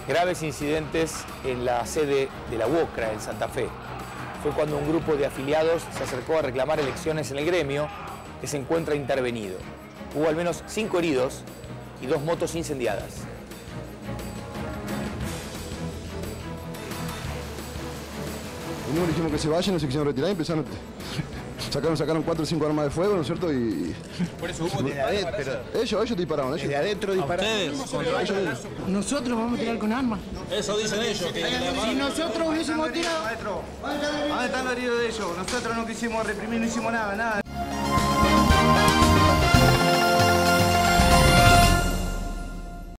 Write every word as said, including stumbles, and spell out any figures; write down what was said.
graves incidentes en la sede de la UOCRA en Santa Fe. Fue cuando un grupo de afiliados se acercó a reclamar elecciones en el gremio, que se encuentra intervenido. Hubo al menos cinco heridos y dos motos incendiadas. Primero dijimos que se vayan, no se quisieron retirar y empezaron... Sacaron, sacaron cuatro o cinco armas de fuego, ¿no es cierto? Y... Por eso hubo desde adentro. Pero... Ellos, ellos dispararon, ellos. Desde adentro dispararon. Ustedes. Nosotros vamos a tirar con armas. Eso dicen ellos. Que si nosotros hubiésemos tirado... Maestro, ¿dónde están los heridos de ellos? Nosotros no quisimos reprimir, no hicimos nada, nada.